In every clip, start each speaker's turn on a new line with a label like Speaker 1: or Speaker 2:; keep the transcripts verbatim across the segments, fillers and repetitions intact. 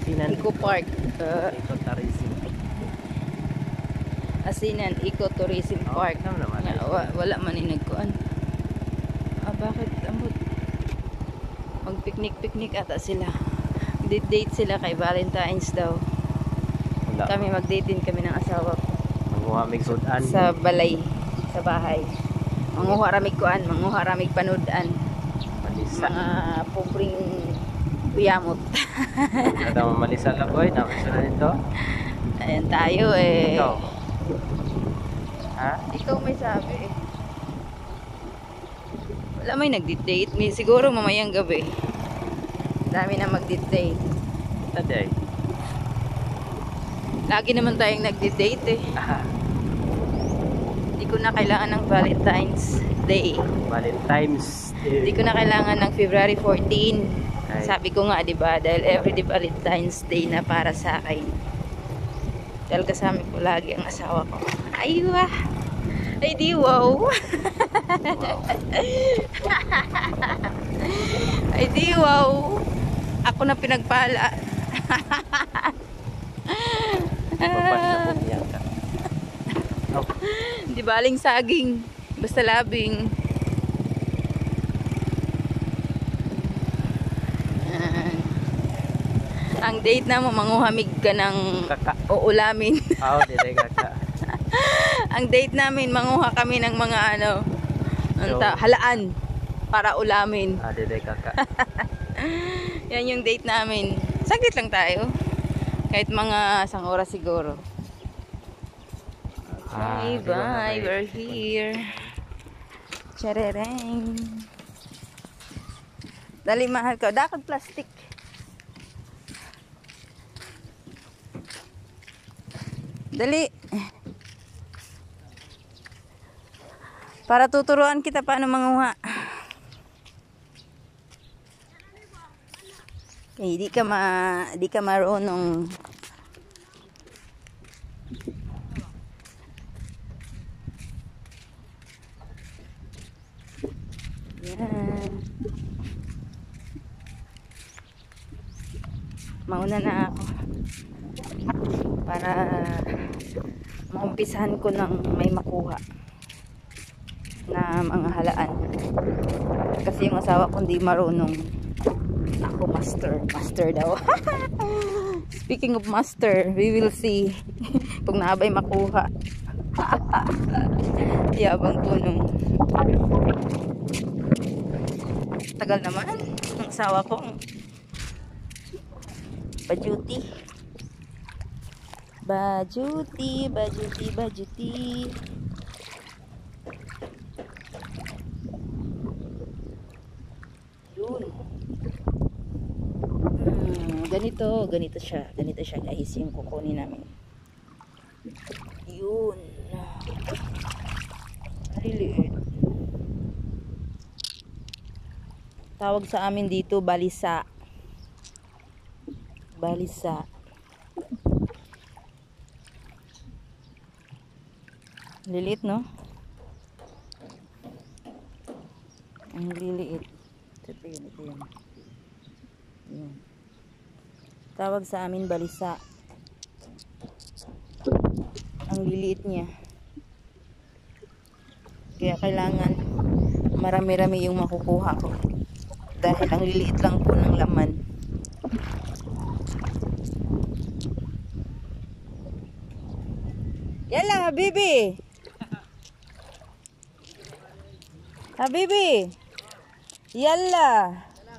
Speaker 1: Asinan.
Speaker 2: Eco Park. Uh,
Speaker 1: Ecotourism.
Speaker 2: Asinan Ecotourism
Speaker 1: Oh,
Speaker 2: Park.
Speaker 1: tama naman.
Speaker 2: Nga, wa, wala man inagkuan. Ah, bakit ambot? Mag-picnic-picnic ata sila. Date-date sila kay Valentine's daw.
Speaker 1: Wala.
Speaker 2: Kami mag-date din kami ng asawa ko.
Speaker 1: Manguha mig sudan.
Speaker 2: Sa balay, sa bahay. Manguha ramig kuan, manguha ramig panudan.
Speaker 1: Malisa.
Speaker 2: Mga pobreng kuyamot.
Speaker 1: Ada mo malisa lang boy, namin sila nito.
Speaker 2: Ayan tayo eh.
Speaker 1: Ikaw. Ha?
Speaker 2: Ikaw may sabi eh. Wala may nag-date. May siguro mamayang gabi. Dami na mag-date.
Speaker 1: Taday.
Speaker 2: Lagi naman tayong nag-date eh.
Speaker 1: Ah,
Speaker 2: Hindi ko na kailangan ng Valentine's Day.
Speaker 1: Valentine's Day.
Speaker 2: Hindi ko na kailangan ng February fourteen.
Speaker 1: Ay.
Speaker 2: Sabi ko nga, 'di ba? Dahil everyday Valentine's Day na para sa akin. Dahil kasama ko lagi ang asawa ko. Ay, wah. Ay, di wow.
Speaker 1: Wow.
Speaker 2: Ay, di wow. Ako na pinagpala.
Speaker 1: Papasabot niya ka. Oh,
Speaker 2: Di baling saging. Basta labing. Yan. Ang date na mo, manguhamig ka ng
Speaker 1: kaka.
Speaker 2: uulamin.
Speaker 1: Oh, dire kaka.
Speaker 2: Ang date namin, manguha kami ng mga ano, ano
Speaker 1: So,
Speaker 2: ta- halaan para ulamin.
Speaker 1: Ah, dire kaka.
Speaker 2: Yan yung date namin. Saglit lang tayo. Kahit mga isang oras siguro.
Speaker 1: Ah,
Speaker 2: Bye
Speaker 1: di ba
Speaker 2: bye,
Speaker 1: na
Speaker 2: we're here. Charereng. Dali mahal ka. Dakad plastic. Dali. Para tuturuan kita paano manguha. Eh, di ka ma di ka marunong. Yan. Mauna na ako. Para maumpisahan ko ng may makuha na mga halaan. Kasi yung asawa ko hindi marunong. Ako master. Master daw. Speaking of master, we will see kung naabay makuha. Yabang punong. Tagal naman. Ang asawa ko. Bajuti. Bajuti, bajuti, bajuti. Yun. Hmm, ganito, ganito siya. Ganito siya guys, yung kukunin namin. Yun. Maliliit. Tawag sa amin dito, balisa. Balisa. Liliit, no? Ang liliit. Ito yun, ito yun. Yun. Tawag sa amin balisa. Ang liliit niya. Kaya kailangan marami-rami yung makukuha ko. Dahil ang liliit lang po ng laman. Yala, Habibi! Habibi! Yala!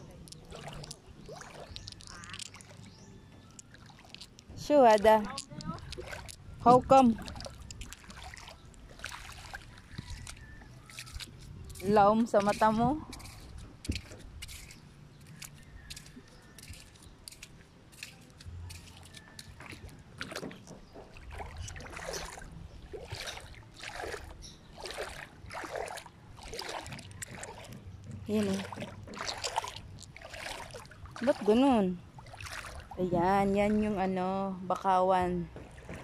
Speaker 2: Sure, Ada. How come? Laom sa mata mo? Yan eh. Ba't ganun? Ayan, yan yung ano, bakawan.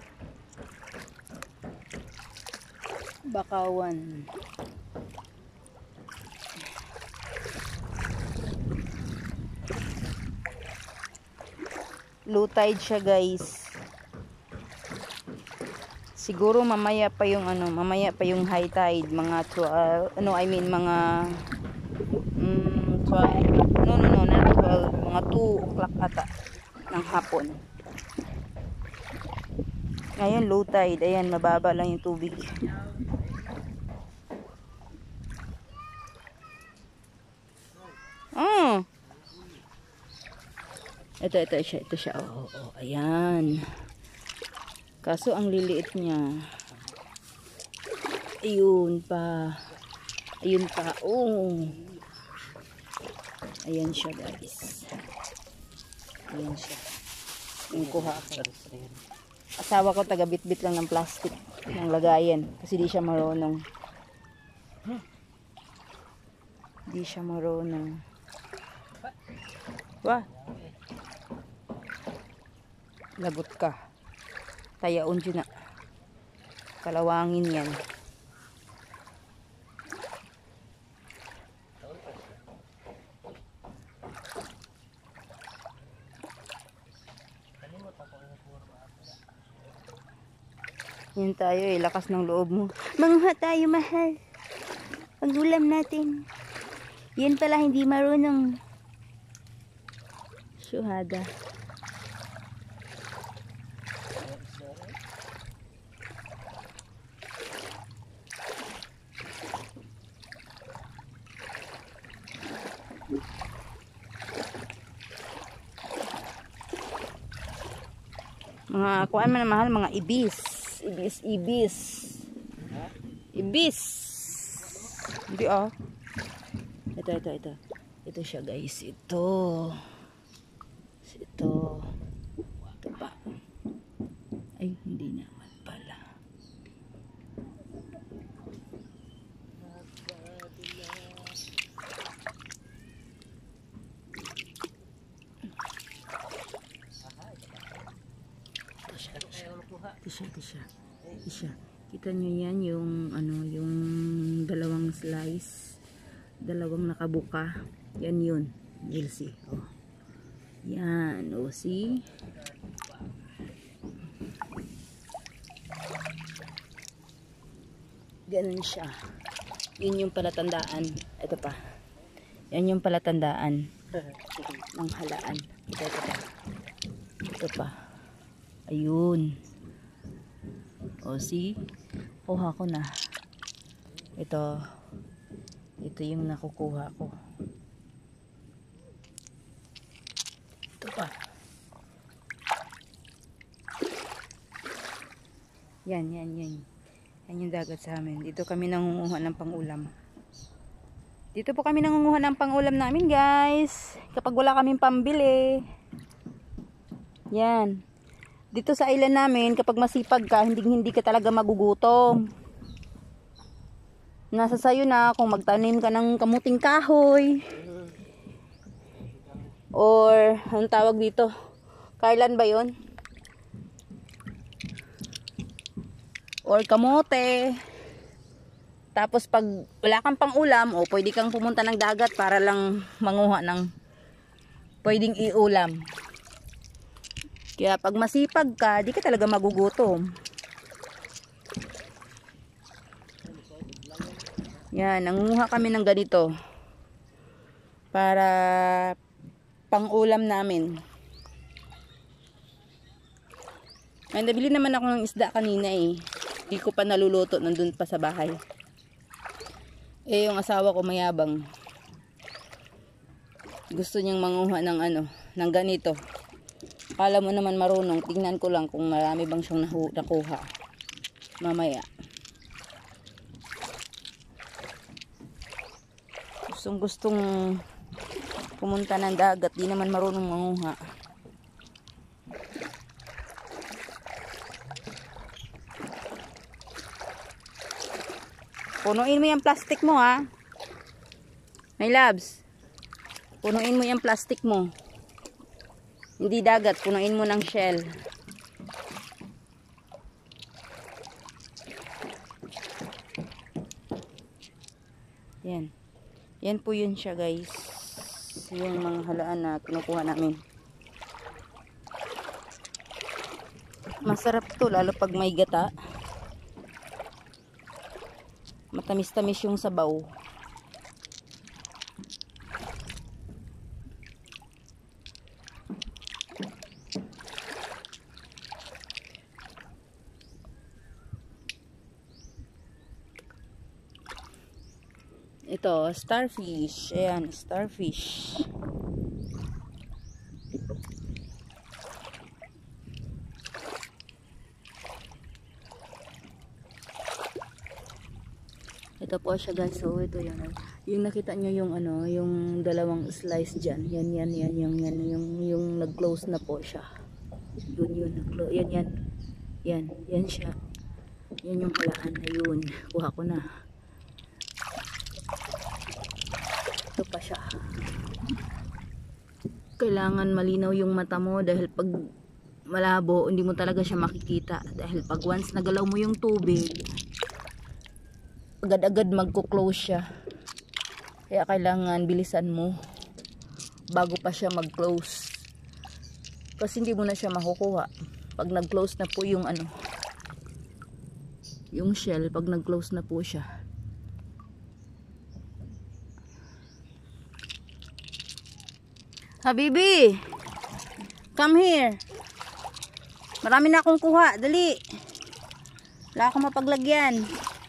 Speaker 2: Bakawan. Low tide siya, guys. Siguro mamaya pa yung ano, mamaya pa yung high tide, mga twelve, ano I mean mga mm, twelve, no no no, not twelve, mga two o'clock ata ng hapon. Ngayon low tide, ayan, mababa lang yung tubig. Oh. Ito, ito siya, ito siya. Oh, oh, oh, ayan. Kaso ang liliit niya. Ayun pa. Ayun pa. Oh. Ayan siya, guys. Ayan siya. Yung kuha ko. Asawa ko taga bit-bit lang ng plastic ng lagayan kasi di siya marunong. Di siya marunong. Wah. Lagot ka. Tayaon dyan na. Kalawangin yan. Yan tayo eh. Lakas ng loob mo. Manguha tayo, mahal. Pag-ulam natin. Yan pala hindi marunong. Syuhada. Mga kuan man mahal, mga ibis. Ibis, ibis. Ibis. Hindi ah. Ito, ito, ito. Ito siya, guys. Ito. Ito. Ito pa. Ay, hindi naman pala. Ito siya, ito siya. Ito siya. Kita nyo yan, yung ano, yung dalawang slice. Dalawang nakabuka. Yan yun. You'll see. Oh. Yan. O, oh, see? Ganun siya. Yun yung palatandaan. Ito pa. Yan yung palatandaan ng halaan. Ito, ito pa. Ito pa. Ayun. O, see? Kuha ko na. Ito. Ito yung nakukuha ko. Ito pa. Yan, yan, yan. Yan yung dagat sa amin. Dito kami nangunguha ng pangulam. Dito po kami nangunguha ng pangulam namin, guys. Kapag wala kaming pambili. Yan. Dito sa island namin, kapag masipag ka, hindi hindi ka talaga magugutom. Nasa sayo na kung magtanim ka ng kamuting kahoy. Or, anong tawag dito? Kailan ba yon? Or kamote. Tapos pag wala kang pang ulam, o pwede kang pumunta ng dagat para lang manguha ng pwedeng iulam. Kaya pag masipag ka, di ka talaga magugutom. Yan, nangunguha kami ng ganito. Para pang-ulam namin. Ay, nabili naman ako ng isda kanina eh. Di ko pa naluluto, nandun pa sa bahay. Eh, yung asawa ko mayabang. Gusto niyang manguha ng ano, ng ganito. Akala mo naman marunong, tingnan ko lang kung marami bang siyang nakuha. Mamaya. Gustong gustong pumunta ng dagat, di naman marunong manguha. Punuin mo yung plastic mo, ha. My loves. Punuin mo yung plastic mo. Hindi dagat, punuin mo ng shell. Yan. Yan po yun siya, guys. Yung mga halaan na kinukuha namin. Masarap to, lalo pag may gata. Matamis-tamis yung sabaw. Ito, starfish. Ayan, starfish. Ito po siya guys. So ito yun. Yung nakita nyo yung ano, yung dalawang slice dyan. Yan, yan, yan, yan, yan. Yung, yung nag-close na po siya. Yun, yun. Yan, yan. Yan, yan siya. Yan yung halaan. Ayun. Kuha ko na. Ito pa siya. Kailangan malinaw yung mata mo dahil pag malabo, hindi mo talaga siya makikita. Dahil pag once nagalaw mo yung tubig, agad-agad magko-close siya. Kaya kailangan bilisan mo bago pa siya mag-close. Kasi hindi mo na siya makukuha. Pag nag-close na po yung ano, yung shell, pag nag-close na po siya. Habibi, come here. Marami na akong kuha. Dali. Wala akong mapaglagyan.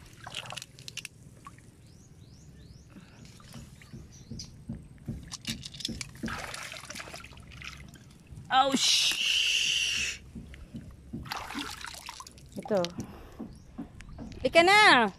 Speaker 2: Oh, shh. Ito. Ika na.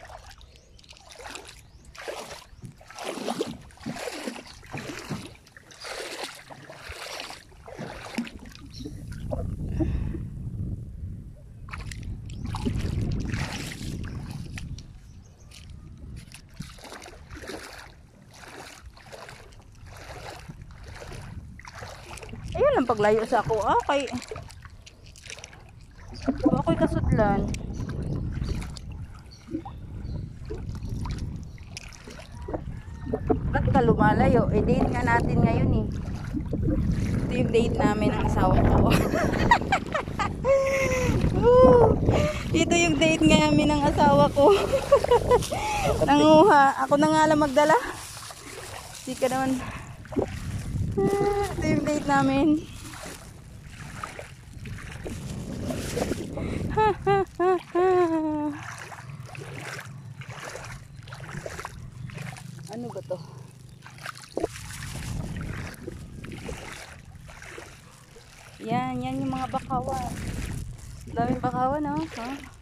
Speaker 2: Ayun lang paglayo sa ako. Ah, kay ako'y kasudlan. Ba't ka lumalayo? Eh, date nga natin ngayon eh. Ito yung date namin ng asawa ko. Ito yung date namin ng asawa ko. Nanguha. Ako na nga lang magdala. Hindi ka naman. Ito yung date namin. Ano ba to? Yan, yan yung mga bakawan. Daming bakawan, oh. Ha?